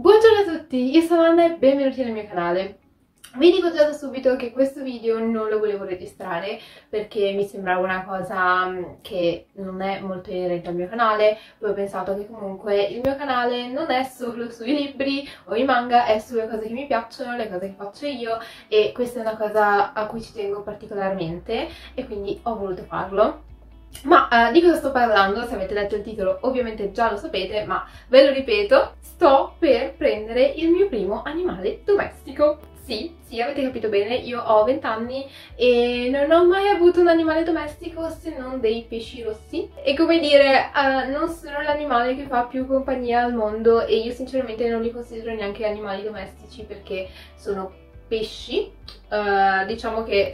Buongiorno a tutti, io sono Anna e benvenuti nel mio canale. Vi dico già da subito che questo video non lo volevo registrare perché mi sembrava una cosa che non è molto inerente al mio canale. Poi ho pensato che comunque il mio canale non è solo sui libri o i manga, è sulle cose che mi piacciono, le cose che faccio io, e questa è una cosa a cui ci tengo particolarmente e quindi ho voluto farlo. Ma di cosa sto parlando? Se avete letto il titolo ovviamente già lo sapete, ma ve lo ripeto, sto per prendere il mio primo animale domestico. Sì, avete capito bene, io ho 20 anni e non ho mai avuto un animale domestico se non dei pesci rossi. E come dire, non sono l'animale che fa più compagnia al mondo e io sinceramente non li considero neanche animali domestici perché sono pesci. Diciamo che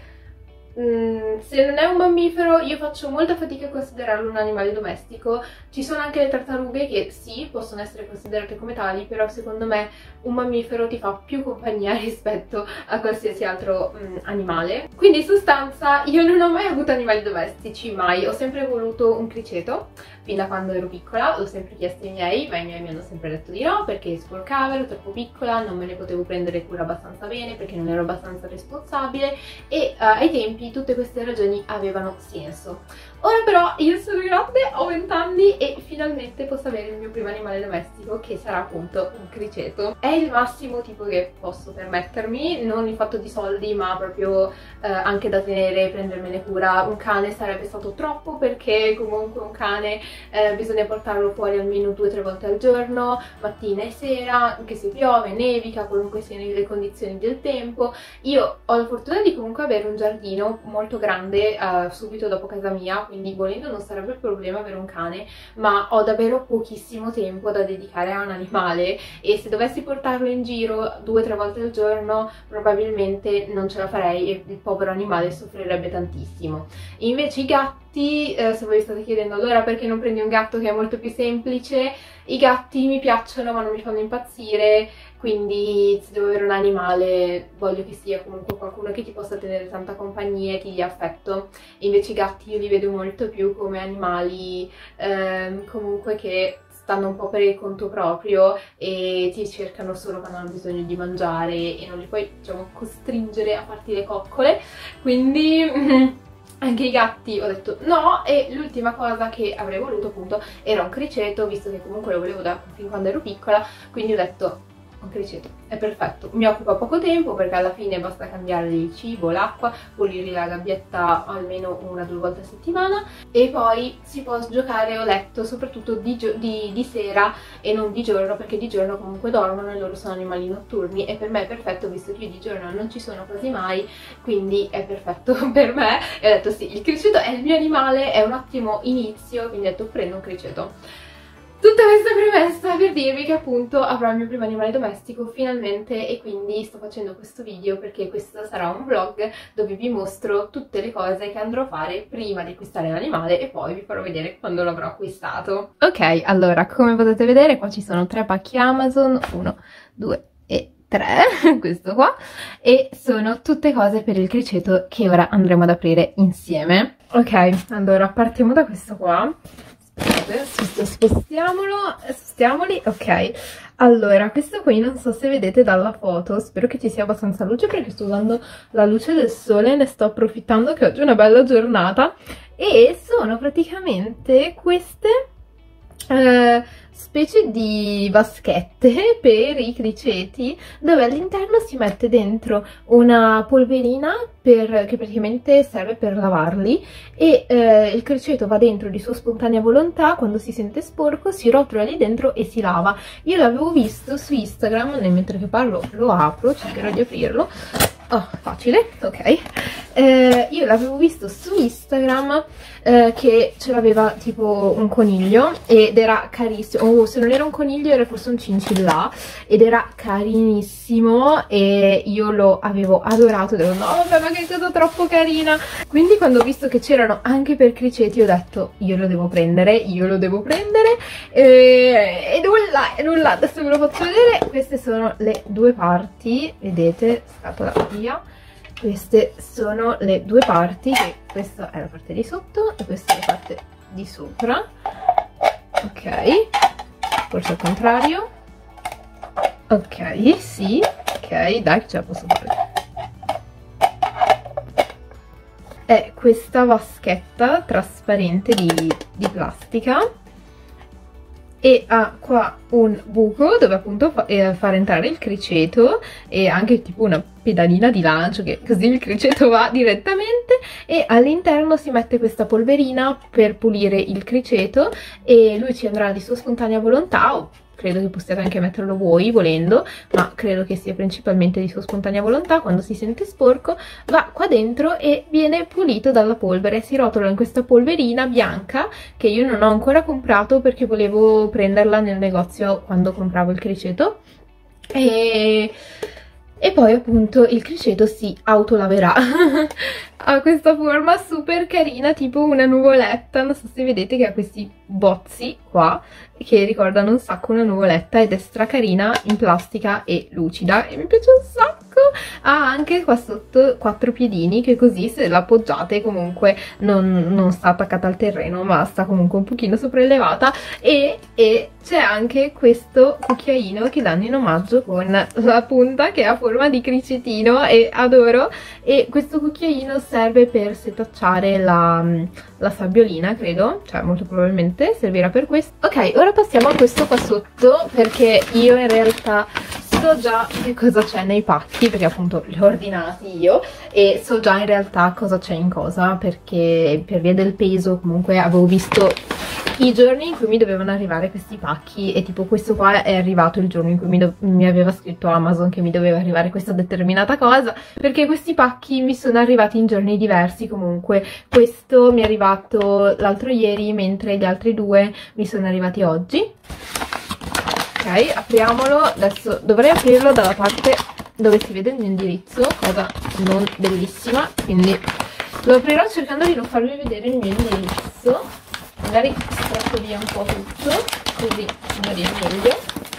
se non è un mammifero io faccio molta fatica a considerarlo un animale domestico. Ci sono anche le tartarughe che sì, possono essere considerate come tali, però secondo me un mammifero ti fa più compagnia rispetto a qualsiasi altro animale. Quindi in sostanza io non ho mai avuto animali domestici, mai. Ho sempre voluto un criceto, fin da quando ero piccola, l'ho sempre chiesto ai miei, ma i miei mi hanno sempre detto di no perché sporcava, ero troppo piccola, non me ne potevo prendere cura abbastanza bene perché non ero abbastanza responsabile e ai tempi tutte queste ragioni avevano senso. Ora però io sono grande, ho 20 anni e finalmente posso avere il mio primo animale domestico, che sarà appunto un criceto. È il massimo tipo che posso permettermi, non in fatto di soldi ma proprio anche da tenere, prendermene cura. Un cane sarebbe stato troppo perché comunque un cane bisogna portarlo fuori almeno 2 o 3 volte al giorno, mattina e sera, anche se piove, nevica, qualunque siano le condizioni del tempo. Io ho la fortuna di comunque avere un giardino molto grande subito dopo casa mia, quindi volendo non sarebbe il problema avere un cane, ma ho davvero pochissimo tempo da dedicare a un animale e se dovessi portarlo in giro 2 o 3 volte al giorno probabilmente non ce la farei e il povero animale soffrirebbe tantissimo. Invece i gatti, se voi state chiedendo allora perché non prendi un gatto che è molto più semplice, i gatti mi piacciono ma non mi fanno impazzire, quindi se devo avere un animale voglio che sia comunque qualcuno che ti possa tenere tanta compagnia e ti dia affetto. E invece i gatti io li vedo molto più come animali comunque che stanno un po' per il conto proprio e ti cercano solo quando hanno bisogno di mangiare e non li puoi, diciamo, costringere a farti le coccole, quindi anche i gatti ho detto no. E l'ultima cosa che avrei voluto appunto era un criceto, visto che comunque lo volevo da fin quando ero piccola, quindi ho detto un criceto è perfetto, mi occupa poco tempo perché alla fine basta cambiare il cibo, l'acqua, pulire la gabbietta almeno 1 o 2 volte a settimana e poi si può giocare, ho letto, soprattutto di sera e non di giorno, perché di giorno comunque dormono e loro sono animali notturni e per me è perfetto visto che io di giorno non ci sono quasi mai, quindi è perfetto per me. E ho detto sì, il criceto è il mio animale, è un ottimo inizio, quindi ho detto prendo un criceto. Tutta questa premessa per dirvi che appunto avrò il mio primo animale domestico finalmente e quindi sto facendo questo video perché questo sarà un vlog dove vi mostro tutte le cose che andrò a fare prima di acquistare l'animale e poi vi farò vedere quando l'avrò acquistato. Ok, allora come potete vedere qua ci sono 3 pacchi Amazon, 1, 2 e 3, questo qua, e sono tutte cose per il criceto che ora andremo ad aprire insieme. Ok, allora partiamo da questo qua. Spostiamoli, ok. Allora, questo qui non so se vedete dalla foto, spero che ci sia abbastanza luce perché sto usando la luce del sole, ne sto approfittando che oggi è una bella giornata e sono praticamente queste specie di vaschette per i criceti dove all'interno si mette dentro una polverina che praticamente serve per lavarli e il criceto va dentro di sua spontanea volontà, quando si sente sporco si rotola lì dentro e si lava. Io l'avevo visto su Instagram, nel mentre che parlo lo apro, cercherò di aprirlo. Oh, facile, ok. Io l'avevo visto su Instagram che ce l'aveva tipo un coniglio ed era carissimo. Oh, se non era un coniglio era forse un cincillà ed era carinissimo e io lo avevo adorato. Ed ero, no vabbè, ma che cosa troppo carina. Quindi quando ho visto che c'erano anche per criceti ho detto io lo devo prendere e nulla, adesso ve lo faccio vedere. Queste sono le 2 parti, vedete, scatola via. Queste sono le 2 parti, che questa è la parte di sotto e questa è la parte di sopra. Ok, forse al contrario. Ok, sì, ok, dai che ce la posso fare. È questa vaschetta trasparente di plastica e ha qua un buco dove appunto far entrare il criceto e anche tipo una pedalina di lancio che così il criceto va direttamente, e all'interno si mette questa polverina per pulire il criceto e lui ci andrà di sua spontanea volontà, o credo che possiate anche metterlo voi volendo, ma credo che sia principalmente di sua spontanea volontà. Quando si sente sporco va qua dentro e viene pulito dalla polvere, si rotola in questa polverina bianca che io non ho ancora comprato perché volevo prenderla nel negozio quando compravo il criceto, e poi appunto il criceto si autolaverà. Ha questa forma super carina, tipo una nuvoletta, non so se vedete che ha questi bozzi qua che ricordano un sacco una nuvoletta, ed è stracarina, in plastica e lucida e mi piace un sacco. Ha anche qua sotto 4 piedini che così se l'appoggiate comunque non sta attaccata al terreno ma sta comunque un pochino sopraelevata, e c'è anche questo cucchiaino che danno in omaggio con la punta che ha forma di cricetino e adoro, e questo cucchiaino serve per setacciare la sabbiolina, credo, cioè molto probabilmente servirà per questo. Ok, ora passiamo a questo qua sotto, perché io in realtà so già che cosa c'è nei pacchi, perché appunto li ho ordinati io e so già in realtà cosa c'è in cosa, perché per via del peso comunque avevo visto i giorni in cui mi dovevano arrivare questi pacchi, e tipo questo qua è arrivato il giorno in cui mi aveva scritto Amazon che mi doveva arrivare questa determinata cosa, perché questi pacchi mi sono arrivati in giorni diversi. Comunque questo mi è arrivato l'altro ieri, mentre gli altri due mi sono arrivati oggi. Ok, apriamolo. Adesso dovrei aprirlo dalla parte dove si vede il mio indirizzo, cosa non bellissima, quindi lo aprirò cercando di non farvi vedere il mio indirizzo. Magari stretto via un po' tutto, così magari è meglio.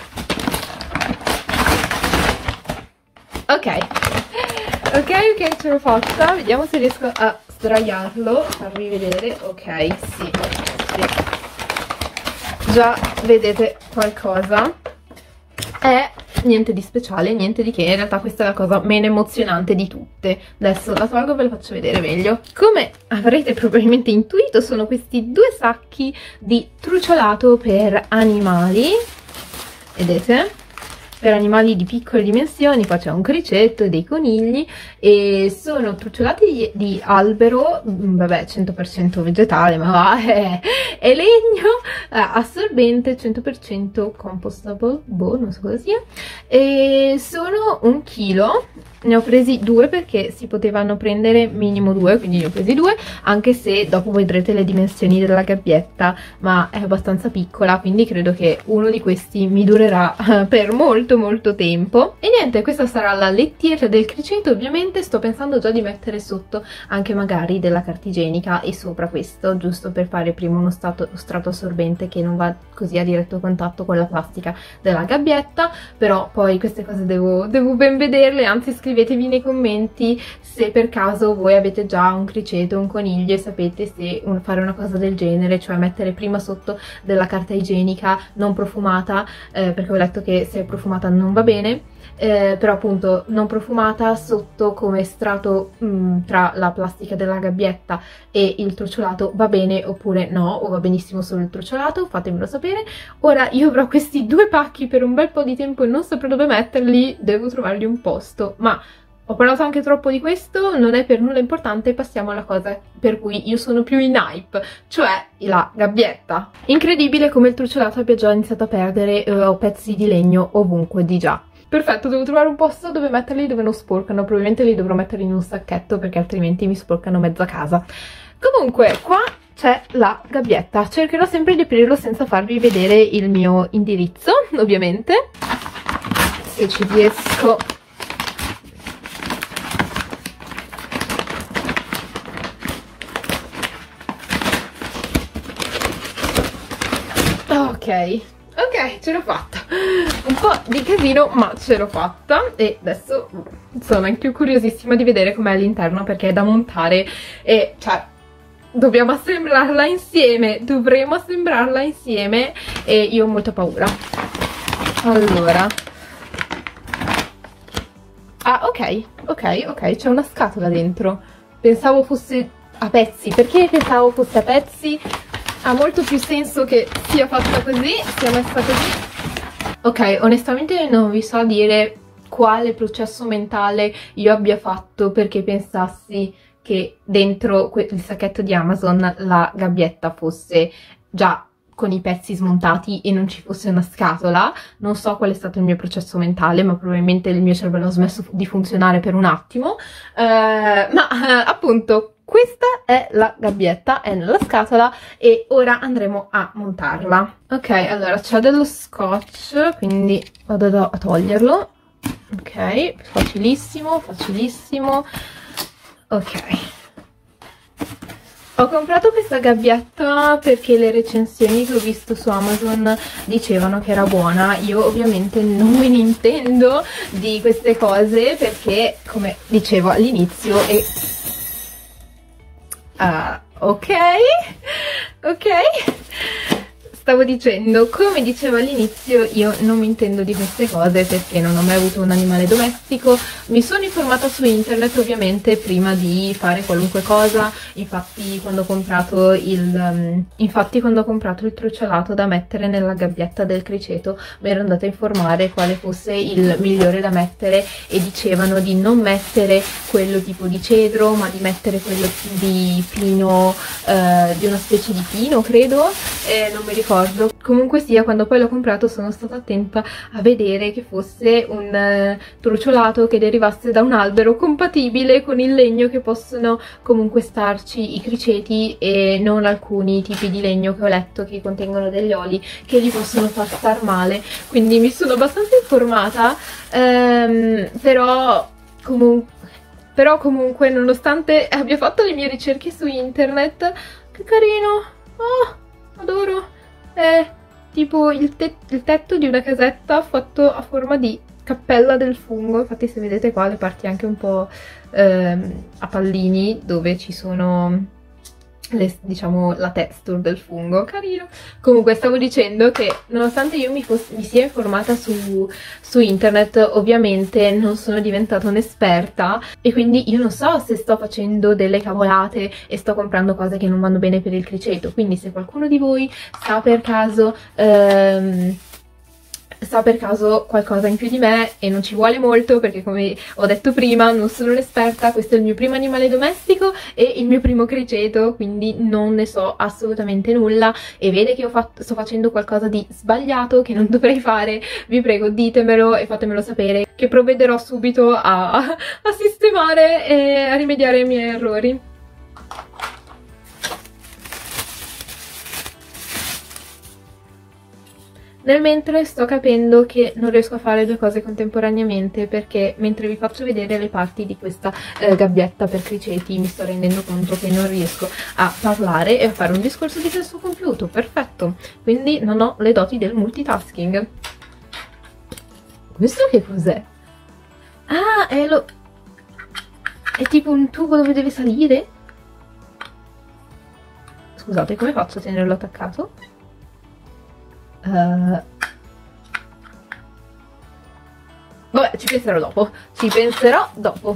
Ok, ce l'ho fatta. Vediamo se riesco a sdraiarlo, farvi vedere. Ok, sì. Già vedete qualcosa. È niente di speciale, niente di che, in realtà questa è la cosa meno emozionante di tutte. Adesso la tolgo e ve la faccio vedere meglio. Come avrete probabilmente intuito, sono questi 2 sacchi di truciolato per animali, vedete? Per animali di piccole dimensioni. Qua c'è un cricetto e dei conigli, e sono truciolati di albero, vabbè 100% vegetale, ma va, è legno, assorbente, 100% compostable, boh, non so cosa sia, e sono 1 chilo. Ne ho presi 2 perché si potevano prendere minimo 2, quindi ne ho presi 2, anche se dopo vedrete le dimensioni della gabbietta, ma è abbastanza piccola, quindi credo che uno di questi mi durerà per molto tempo. E niente, questa sarà la lettiera del criceto. Ovviamente sto pensando già di mettere sotto anche magari della carta igienica e sopra questo, giusto per fare prima uno strato assorbente che non va così a diretto contatto con la plastica della gabbietta, però poi queste cose devo ben vederle. Anzi, scrivetevi nei commenti se per caso voi avete già un criceto, un coniglio, e sapete se fare una cosa del genere, cioè mettere prima sotto della carta igienica non profumata, perché ho letto che se è profumata non va bene, però appunto non profumata sotto come strato tra la plastica della gabbietta e il truciolato va bene, oppure no, o va benissimo solo il truciolato, fatemelo sapere. Ora io avrò questi 2 pacchi per un bel po' di tempo e non saprò dove metterli, devo trovargli un posto, ma ho parlato anche troppo di questo, non è per nulla importante. Passiamo alla cosa per cui io sono più in hype, cioè la gabbietta. Incredibile come il truciolato abbia già iniziato a perdere pezzi di legno ovunque di già. Perfetto, devo trovare un posto dove metterli dove non sporcano. Probabilmente li dovrò mettere in un sacchetto perché altrimenti mi sporcano mezza casa. Comunque, qua c'è la gabbietta. Cercherò sempre di aprirlo senza farvi vedere il mio indirizzo, ovviamente. Se ci riesco. Ok, ce l'ho fatta. Un po' di casino, ma ce l'ho fatta. E adesso sono anche curiosissima di vedere com'è all'interno, perché è da montare e cioè dobbiamo assemblarla insieme. Dovremo assemblarla insieme e io ho molta paura. Allora, Ah, ok, c'è una scatola dentro. Pensavo fosse a pezzi. Perché pensavo fosse a pezzi? Ha molto più senso che sia fatta così, sia messa così. Ok, onestamente non vi so dire quale processo mentale io abbia fatto perché pensassi che dentro il sacchetto di Amazon la gabbietta fosse già con i pezzi smontati e non ci fosse una scatola. Non so qual è stato il mio processo mentale, ma probabilmente il mio cervello ha smesso di funzionare per un attimo. Appunto, questa è la gabbietta, è nella scatola e ora andremo a montarla. Ok, allora c'è dello scotch, quindi vado a toglierlo. Ok, facilissimo, facilissimo. Ok. Ho comprato questa gabbietta perché le recensioni che ho visto su Amazon dicevano che era buona. Io ovviamente non me ne intendo di queste cose perché, come dicevo all'inizio, ok, stavo dicendo, come dicevo all'inizio, io non mi intendo di queste cose perché non ho mai avuto un animale domestico. Mi sono informata su internet ovviamente prima di fare qualunque cosa. Infatti quando ho comprato il truciolato da mettere nella gabbietta del criceto mi ero andata a informare quale fosse il migliore da mettere e dicevano di non mettere quello tipo di cedro, ma di mettere quello di pino, di una specie di pino credo, non mi ricordo. Comunque sia, quando poi l'ho comprato sono stata attenta a vedere che fosse un truciolato che derivasse da un albero compatibile con il legno che possono comunque starci i criceti e non alcuni tipi di legno che ho letto che contengono degli oli che li possono far star male. Quindi mi sono abbastanza informata, però comunque nonostante abbia fatto le mie ricerche su internet, che carino, oh, adoro. È tipo il tetto di una casetta fatto a forma di cappella del fungo. Infatti se vedete qua le parti anche un po' a pallini dove ci sono diciamo la texture del fungo, carino. Comunque stavo dicendo che nonostante io mi sia informata su internet, ovviamente non sono diventata un'esperta e quindi io non so se sto facendo delle cavolate e sto comprando cose che non vanno bene per il criceto. Quindi se qualcuno di voi sa per caso qualcosa in più di me, e non ci vuole molto perché come ho detto prima non sono un'esperta, questo è il mio primo animale domestico e il mio primo criceto, quindi non ne so assolutamente nulla e vede che sto facendo qualcosa di sbagliato che non dovrei fare, vi prego ditemelo e fatemelo sapere che provvederò subito a sistemare e a rimediare ai miei errori. Nel mentre sto capendo che non riesco a fare due cose contemporaneamente perché mentre vi faccio vedere le parti di questa gabbietta per criceti mi sto rendendo conto che non riesco a parlare e a fare un discorso di senso compiuto. Perfetto, quindi non ho le doti del multitasking. Questo che cos'è? Ah, è tipo un tubo dove deve salire? Scusate, come faccio a tenerlo attaccato? Vabbè, ci penserò dopo.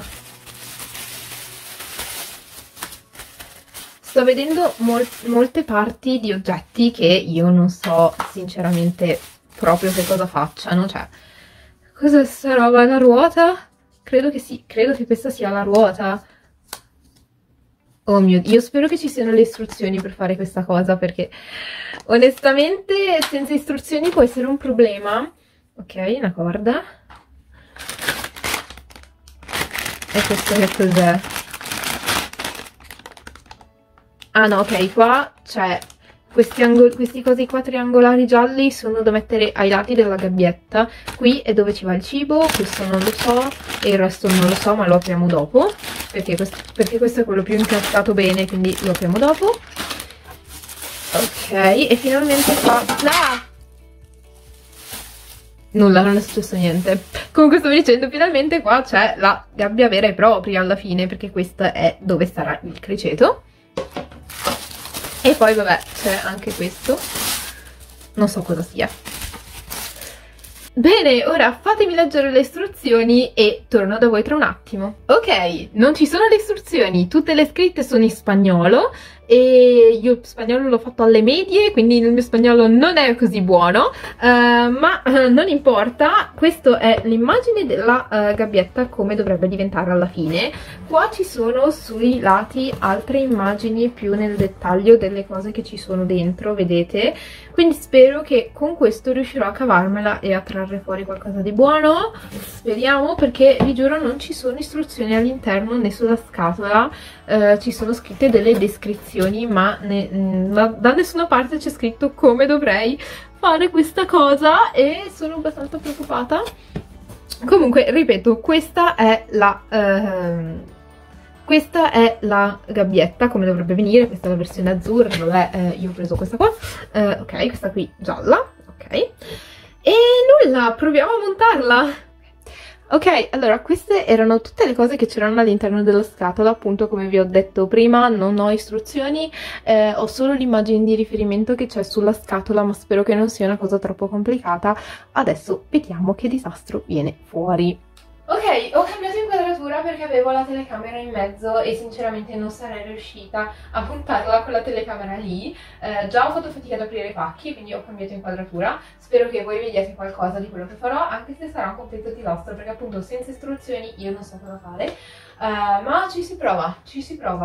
Sto vedendo molte parti di oggetti che io non so sinceramente proprio che cosa facciano. Cioè, cos'è sta roba? La ruota? Credo che sì, credo che questa sia la ruota. Oh mio Dio, io spero che ci siano le istruzioni per fare questa cosa perché onestamente senza istruzioni può essere un problema. Ok, una corda. E questo che cos'è? Ah no, ok, qua c'è questi cosi qua triangolari gialli sono da mettere ai lati della gabbietta. Qui è dove ci va il cibo, questo non lo so e il resto non lo so, ma lo apriamo dopo perché questo è quello più impiattato bene, quindi lo apriamo dopo. Ok, e finalmente qua... Ah! Nulla, non è successo niente. Comunque stavo dicendo, finalmente qua c'è la gabbia vera e propria alla fine, perché questa è dove sarà il criceto. E poi vabbè c'è anche questo, non so cosa sia. Bene, ora fatemi leggere le istruzioni e torno da voi tra un attimo. Ok, non ci sono le istruzioni, tutte le scritte sono in spagnolo e io il spagnolo l'ho fatto alle medie, quindi il mio spagnolo non è così buono, ma non importa. Questa è l'immagine della gabbietta come dovrebbe diventare alla fine. Qua ci sono sui lati altre immagini più nel dettaglio delle cose che ci sono dentro, vedete? Quindi spero che con questo riuscirò a cavarmela e a trarre fuori qualcosa di buono. Speriamo, perché vi giuro non ci sono istruzioni all'interno né sulla scatola. Ci sono scritte delle descrizioni, ma da nessuna parte c'è scritto come dovrei fare questa cosa e sono abbastanza preoccupata. Comunque, ripeto, questa è la gabbietta come dovrebbe venire. Questa è la versione azzurra, vabbè, io ho preso questa qua, ok, questa qui gialla, ok, e nulla, proviamo a montarla. Ok, allora queste erano tutte le cose che c'erano all'interno della scatola, appunto come vi ho detto prima, non ho istruzioni, ho solo l'immagine di riferimento che c'è sulla scatola, ma spero che non sia una cosa troppo complicata. Adesso vediamo che disastro viene fuori. Ok, ho cambiato inquadratura perché avevo la telecamera in mezzo e sinceramente non sarei riuscita a puntarla con la telecamera lì. Già ho fatto fatica ad aprire i pacchi, quindi ho cambiato inquadratura. Spero che voi vediate qualcosa di quello che farò, anche se sarà un completo disastro, perché appunto senza istruzioni io non so cosa fare. Ma ci si prova, ci si prova.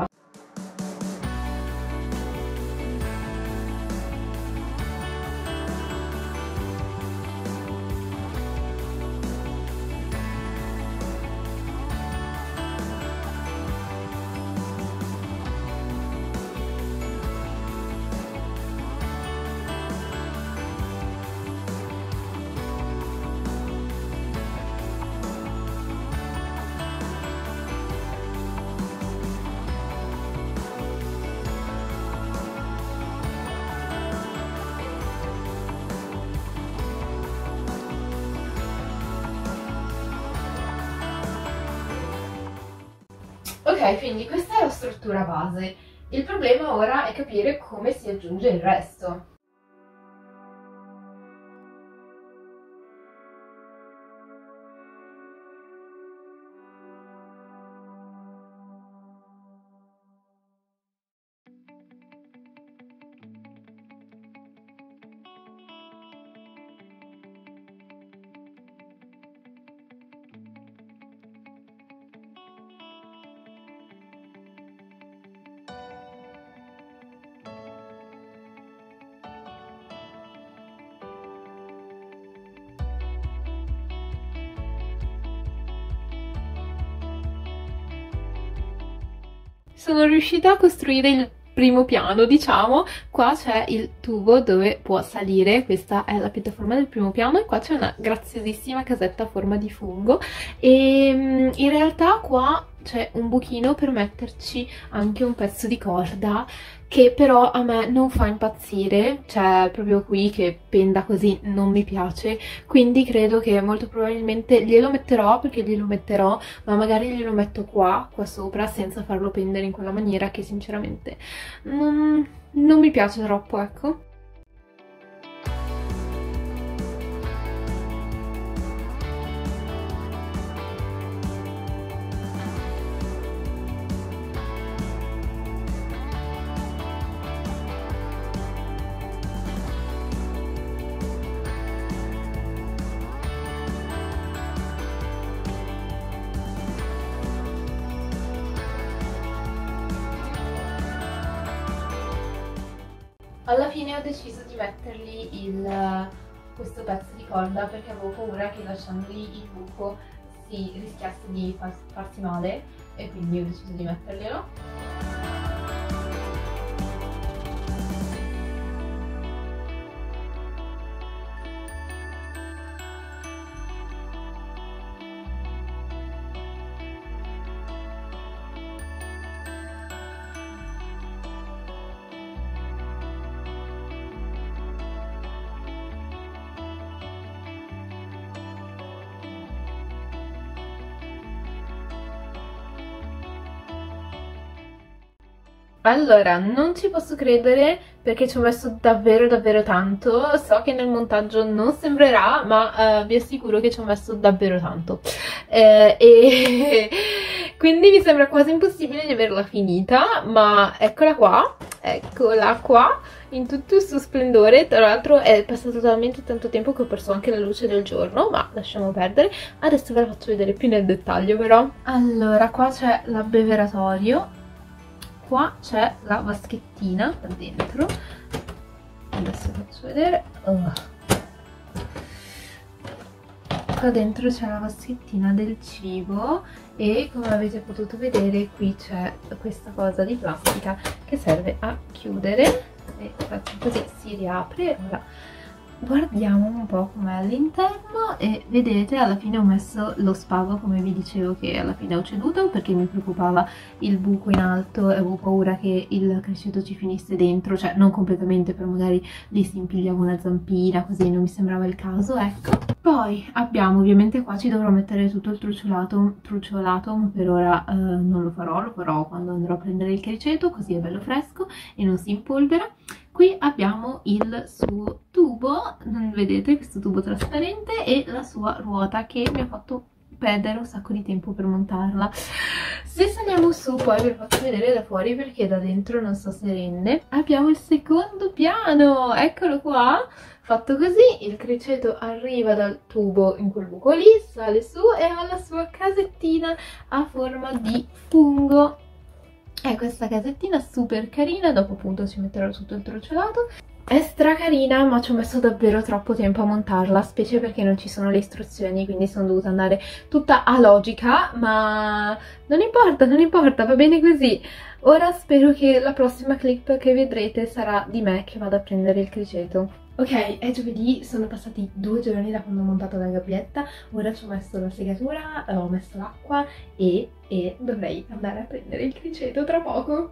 Ok, quindi questa è la struttura base. Il problema ora è capire come si aggiunge il resto. Sono riuscita a costruire il primo piano, diciamo. Qua c'è il tubo dove può salire, questa è la piattaforma del primo piano, e qua c'è una graziosissima casetta a forma di fungo e in realtà qua c'è un buchino per metterci anche un pezzo di corda, che però a me non fa impazzire, cioè proprio qui che penda così non mi piace, quindi credo che molto probabilmente glielo metterò, perché glielo metterò, ma magari glielo metto qua sopra senza farlo pendere in quella maniera che sinceramente non mi piace troppo, ecco. Alla fine ho deciso di mettergli questo pezzo di corda perché avevo paura che lasciandogli il buco si rischiasse di farsi male, e quindi ho deciso di metterglielo. Allora, non ci posso credere perché ci ho messo davvero davvero tanto. So che nel montaggio non sembrerà, ma vi assicuro che ci ho messo davvero tanto, e quindi mi sembra quasi impossibile di averla finita, ma eccola qua in tutto il suo splendore. Tra l'altro è passato talmente tanto tempo che ho perso anche la luce del giorno, ma lasciamo perdere. Adesso ve la faccio vedere più nel dettaglio però. Allora, qua c'è l'abbeveratorio, qua c'è la vaschettina da dentro. Adesso faccio vedere. Qua dentro c'è la vaschettina del cibo e, come avete potuto vedere, qui c'è questa cosa di plastica che serve a chiudere e così si riapre. Ora guardiamo un po' com'è all'interno e vedete, alla fine ho messo lo spago, come vi dicevo che alla fine ho ceduto perché mi preoccupava il buco in alto e avevo paura che il criceto ci finisse dentro, cioè non completamente, però magari lì si impigliava una zampina, così non mi sembrava il caso, ecco. Poi abbiamo, ovviamente qua ci dovrò mettere tutto il truciolato, ma per ora non lo farò quando andrò a prendere il criceto, così è bello fresco e non si impolvera. Qui abbiamo il suo tubo, vedete questo tubo trasparente, e la sua ruota che mi ha fatto perdere un sacco di tempo per montarla. Se saliamo su poi ve lo faccio vedere da fuori perché da dentro non so se rende. Abbiamo il secondo piano, eccolo qua, fatto così. Il criceto arriva dal tubo in quel buco lì, sale su e ha la sua casettina a forma di fungo. È questa casettina super carina, dopo appunto ci metterò tutto il truciolato. È stra carina, ma ci ho messo davvero troppo tempo a montarla, specie perché non ci sono le istruzioni, quindi sono dovuta andare tutta a logica, ma non importa, va bene così. Ora spero che la prossima clip che vedrete sarà di me che vado a prendere il criceto. Ok, è giovedì, sono passati 2 giorni da quando ho montato la gabbietta, ora ci ho messo la segatura, ho messo l'acqua e dovrei andare a prendere il criceto tra poco.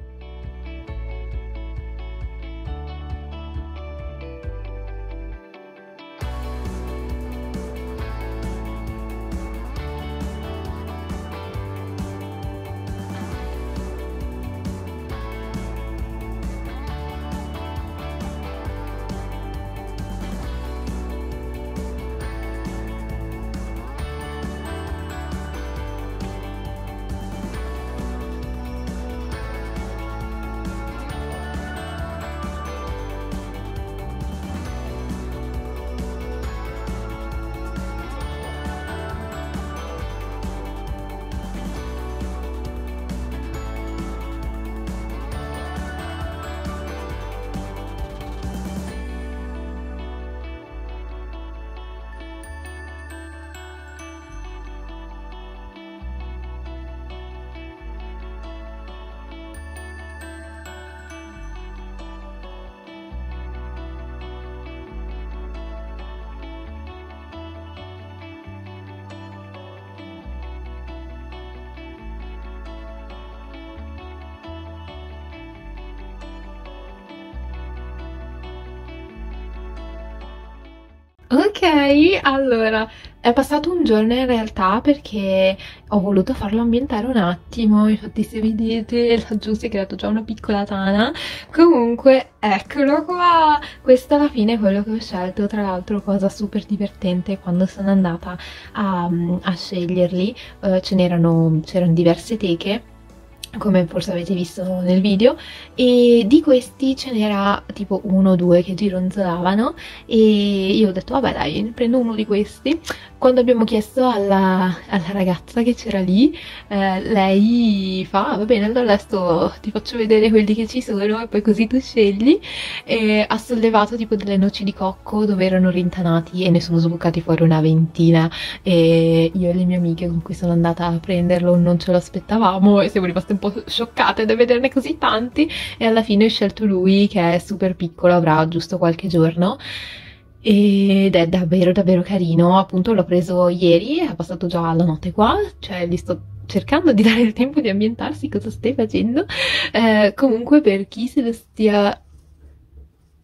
Ok, allora, è passato un giorno in realtà perché ho voluto farlo ambientare un attimo, infatti se vedete laggiù si è creato già una piccola tana. Comunque, eccolo qua! Questo alla fine è quello che ho scelto, tra l'altro cosa super divertente quando sono andata a sceglierli, c'erano diverse teche, come forse avete visto nel video, e di questi ce n'era tipo 1 o 2 che gironzolavano e io ho detto vabbè dai, ne prendo uno di questi. Quando abbiamo chiesto alla ragazza che c'era lì, lei fa va bene, allora adesso ti faccio vedere quelli che ci sono e poi così tu scegli, e ha sollevato tipo delle noci di cocco dove erano rintanati e ne sono sbucati fuori una ventina, e io e le mie amiche con cui sono andata a prenderlo non ce lo aspettavamo e siamo rimaste un po' scioccate da vederne così tanti, e alla fine ho scelto lui che è super piccolo, avrà giusto qualche giorno ed è davvero davvero carino. Appunto l'ho preso ieri, è passato già la notte qua, cioè gli sto cercando di dare il tempo di ambientarsi. Cosa stai facendo? Comunque per chi se lo stia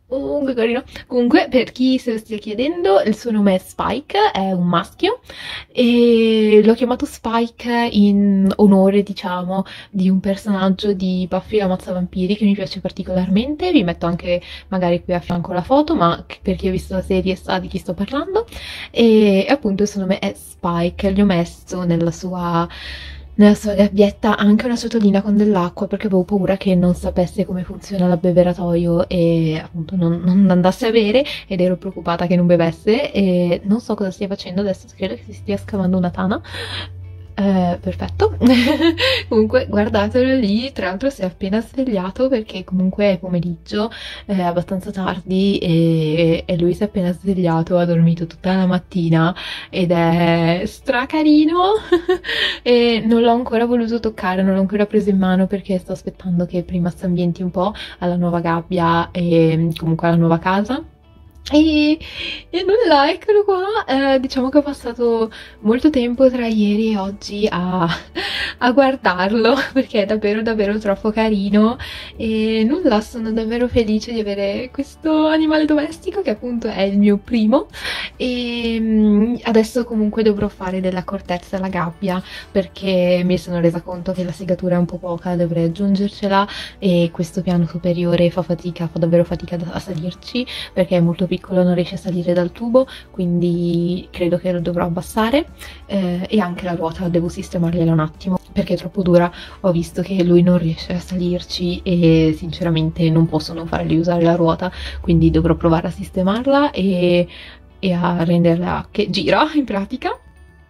Oh, che carino. Comunque, per chi se lo stia chiedendo, il suo nome è Spike, è un maschio e l'ho chiamato Spike in onore, diciamo, di un personaggio di Buffy la Mazzavampiri che mi piace particolarmente. Vi metto anche magari qui a fianco la foto, ma per chi ha visto la serie sa di chi sto parlando. E appunto il suo nome è Spike, gli ho messo nella sua gabbietta anche una ciotolina con dell'acqua perché avevo paura che non sapesse come funziona l'abbeveratoio e appunto non andasse a bere ed ero preoccupata che non bevesse e non so cosa stia facendo adesso, credo che si stia scavando una tana. Perfetto. Comunque guardatelo lì, tra l'altro si è appena svegliato perché comunque è pomeriggio, è abbastanza tardi e lui si è appena svegliato, ha dormito tutta la mattina ed è stracarino e non l'ho ancora voluto toccare, non l'ho ancora preso in mano perché sto aspettando che prima si ambienti un po' alla nuova gabbia e comunque alla nuova casa. E, e nulla, eccolo qua. Diciamo che ho passato molto tempo tra ieri e oggi a guardarlo perché è davvero davvero troppo carino e nulla, sono davvero felice di avere questo animale domestico che appunto è il mio primo e adesso comunque dovrò fare dell'accortezza alla gabbia perché mi sono resa conto che la segatura è un po' poca, dovrei aggiungercela e questo piano superiore fa fatica, fa davvero fatica a salirci perché è molto piccolo, non riesce a salire dal tubo, quindi credo che lo dovrò abbassare e anche la ruota devo sistemargliela un attimo perché è troppo dura, ho visto che lui non riesce a salirci e sinceramente non posso non fargli usare la ruota, quindi dovrò provare a sistemarla e a renderla che gira in pratica.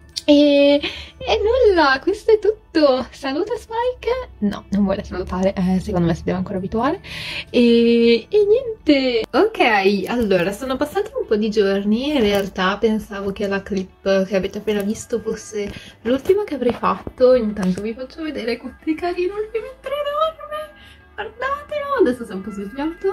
E nulla, questo è tutto. Saluta Spike? No, non vuole salutare, secondo me si deve ancora abituare. E niente. Ok, allora, sono passati un po' di giorni, in realtà pensavo che la clip che avete appena visto fosse l'ultima che avrei fatto, intanto vi faccio vedere quanto è carino il piumetto enorme. Guardatelo, adesso si è un po' svegliato.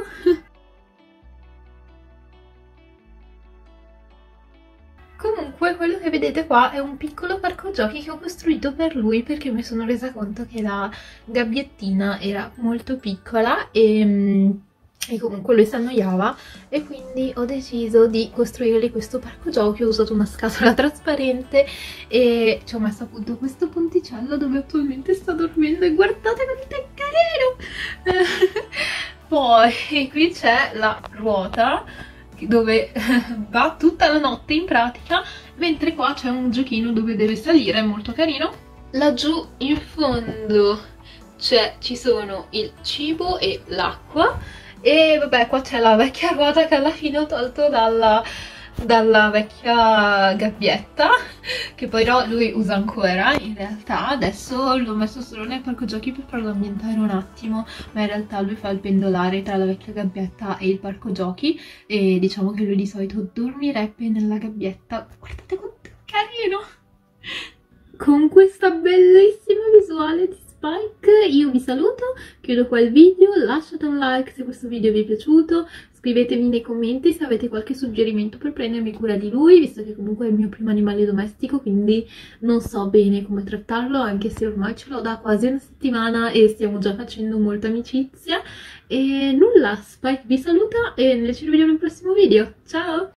Comunque quello che vedete qua è un piccolo parco giochi che ho costruito per lui perché mi sono resa conto che la gabbiettina era molto piccola e comunque lui si annoiava e quindi ho deciso di costruirgli questo parco giochi. Ho usato una scatola trasparente e ci ho messo appunto questo ponticello dove attualmente sta dormendo e guardate quanto è carino! Poi qui c'è la ruota dove va tutta la notte in pratica, mentre qua c'è un giochino dove deve salire, è molto carino. Laggiù in fondo ci sono il cibo e l'acqua e vabbè qua c'è la vecchia ruota che alla fine ho tolto dalla vecchia gabbietta che poi no, lui usa ancora in realtà. Adesso l'ho messo solo nel parco giochi per farlo ambientare un attimo, ma in realtà lui fa il pendolare tra la vecchia gabbietta e il parco giochi e diciamo che lui di solito dormirebbe nella gabbietta. Guardate quanto è carino con questa bellissima visuale di Spike. Io vi saluto, chiudo qua il video, lasciate un like se questo video vi è piaciuto, scrivetemi nei commenti se avete qualche suggerimento per prendermi cura di lui, visto che comunque è il mio primo animale domestico, quindi non so bene come trattarlo, anche se ormai ce l'ho da quasi una settimana e stiamo già facendo molta amicizia. E nulla, Spike vi saluta e ci rivediamo nel prossimo video, ciao!